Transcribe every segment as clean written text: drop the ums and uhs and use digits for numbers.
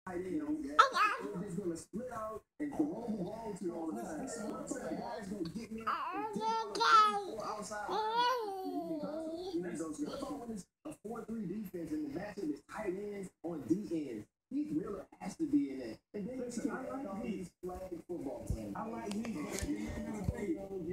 in, we're just gonna split out and throw the ball to all the time. So I'm saying, guys gonna get me outside. You need those guys. When it's a 4-3 defense and the matchup is tight ends on D ends, Heath Miller has to be in there. And then listen, I like all these flag football players. I like Heath, but at the end of the day,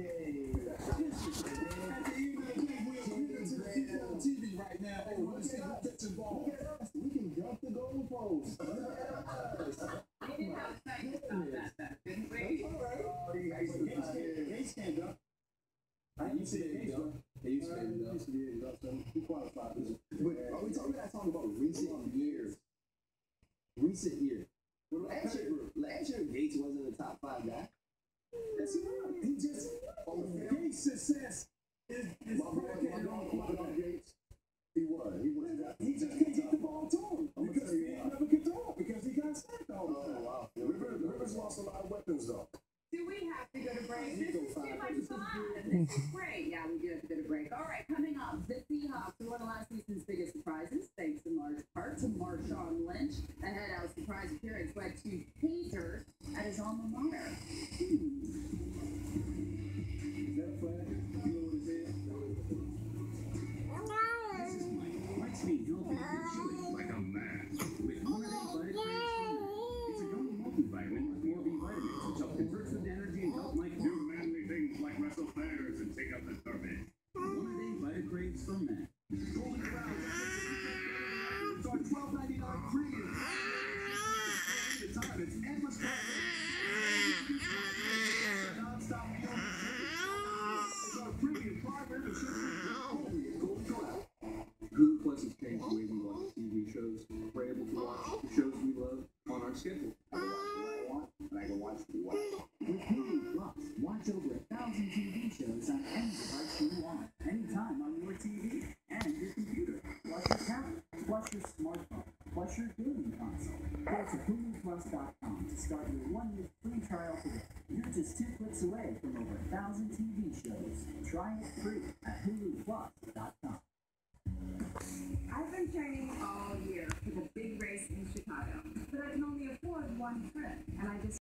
TV right now. They want to see who catch the ball. We can jump the goalpost. We didn't have seconds about that, didn't we? Gates can't jump. You said Gates jump. They used to be able to jump. He qualified. But are we talking about recent years? Recent years. Well, last year Gates wasn't a top 5 guy. Yes, he was. He just Gates' success is predicated on Gates. He was. He just can't get the ball to him because he never could throw it because he got sacked all the time. Wow. Rivers lost a lot of weapons though. Do we have to go to break? This is too much fun. This is great. Yeah, we do have to go to break. All right, coming up, the Seahawks are one of last season's biggest surprises, thanks in large part to Marshawn Lynch. Ahead out surprise appearance led to Painters at his alma mater. Is that a flag? You know what it is? This is Mike. Mike's being healthy and chewing like a man. With Monday Vitamin it's a gummy multivitamin with more B vitamins, which help convert food to energy and help Mike do manly things like wrestle bears and take up the garbage. One-a-day Vitacraves for men. Golden Crown. It's on $12.99 premium. The time it's endless coverage. Non-stop meal. It's on a premium 5 membership. Only at Golden Crown. Hulu Plus has changed the way we watch TV shows. We're able to watch the shows we love on our schedule. I can watch what I want, and I can watch what I want. With Hulu Plus, watch over 1,000 TV shows on any device you want, anytime on your TV and your computer, plus your tablet, plus your smartphone, plus your gaming console. Go to HuluPlus.com to start your 1-year free trial today. You're just 2 clicks away from over 1,000 TV shows. Try it free at HuluPlus.com. I've been training all year for the big race in Chicago, but I can only afford one trip, and I just